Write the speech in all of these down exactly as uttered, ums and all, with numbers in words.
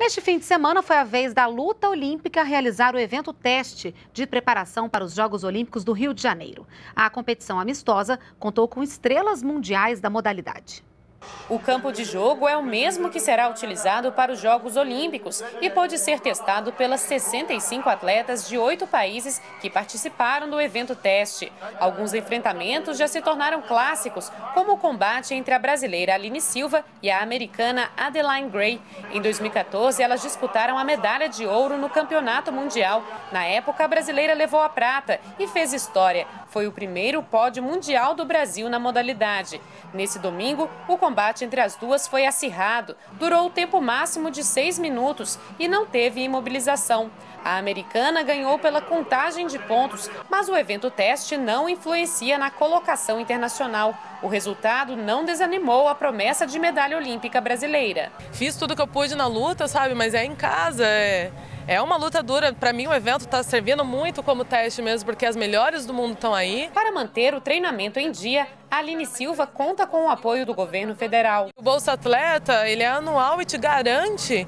Neste fim de semana foi a vez da luta olímpica realizar o evento teste de preparação para os Jogos Olímpicos do Rio de Janeiro. A competição amistosa contou com estrelas mundiais da modalidade. O campo de jogo é o mesmo que será utilizado para os Jogos Olímpicos e pode ser testado pelas sessenta e cinco atletas de oito países que participaram do evento teste. Alguns enfrentamentos já se tornaram clássicos, como o combate entre a brasileira Aline Silva e a americana Adeline Gray. Em dois mil e quatorze, elas disputaram a medalha de ouro no Campeonato Mundial. Na época, a brasileira levou a prata e fez história. Foi o primeiro pódio mundial do Brasil na modalidade. Nesse domingo, o combate entre as duas foi acirrado, durou o tempo máximo de seis minutos e não teve imobilização. A americana ganhou pela contagem de pontos, mas o evento teste não influencia na colocação internacional. O resultado não desanimou a promessa de medalha olímpica brasileira. Fiz tudo que eu pude na luta, sabe, mas é em casa, é... É uma luta dura. Para mim, o evento está servindo muito como teste mesmo, porque as melhores do mundo estão aí. Para manter o treinamento em dia, a Aline Silva conta com o apoio do governo federal. O Bolsa Atleta, ele é anual e te garante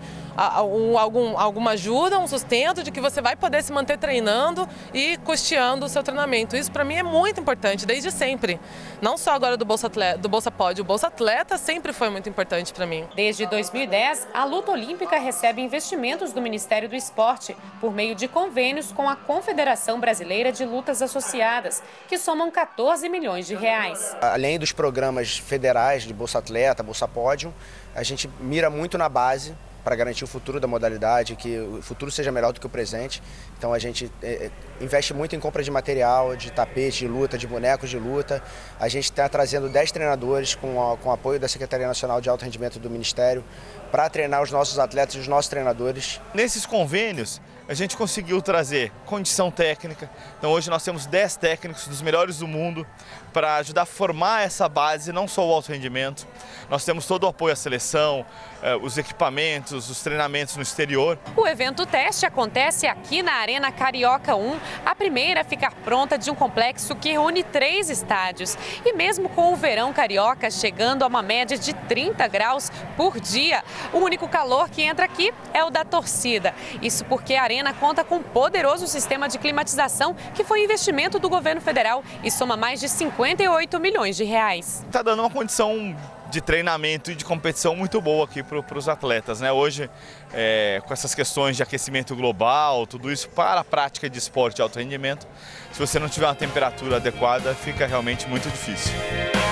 algum, alguma ajuda, um sustento de que você vai poder se manter treinando e custeando o seu treinamento. Isso para mim é muito importante, desde sempre. Não só agora do Bolsa Atleta, do Bolsa Pódio, o Bolsa Atleta sempre foi muito importante para mim. Desde dois mil e dez, a luta olímpica recebe investimentos do Ministério do Esporte por meio de convênios com a Confederação Brasileira de Lutas Associadas, que somam quatorze milhões de reais. Além dos programas federais de Bolsa Atleta, Bolsa Pódio, a gente mira muito na base para garantir o futuro da modalidade, que o futuro seja melhor do que o presente. Então a gente é, investe muito em compra de material, de tapete de luta, de bonecos de luta. A gente está trazendo dez treinadores com, a, com o apoio da Secretaria Nacional de Alto Rendimento do Ministério para treinar os nossos atletas e os nossos treinadores. Nesses convênios, a gente conseguiu trazer condição técnica. Então hoje nós temos dez técnicos dos melhores do mundo para ajudar a formar essa base, não só o alto rendimento. Nós temos todo o apoio à seleção, os equipamentos, os treinamentos no exterior. O evento teste acontece aqui na Arena Carioca um, a primeira a ficar pronta de um complexo que reúne três estádios. E mesmo com o verão carioca chegando a uma média de trinta graus por dia, o único calor que entra aqui é o da torcida. Isso porque a Arena conta com um poderoso sistema de climatização que foi investimento do governo federal e soma mais de cinquenta e oito milhões de reais. Está dando uma condição de treinamento e de competição muito boa aqui para os atletas, né? Hoje, é, com essas questões de aquecimento global, tudo isso para a prática de esporte de alto rendimento, se você não tiver uma temperatura adequada, fica realmente muito difícil.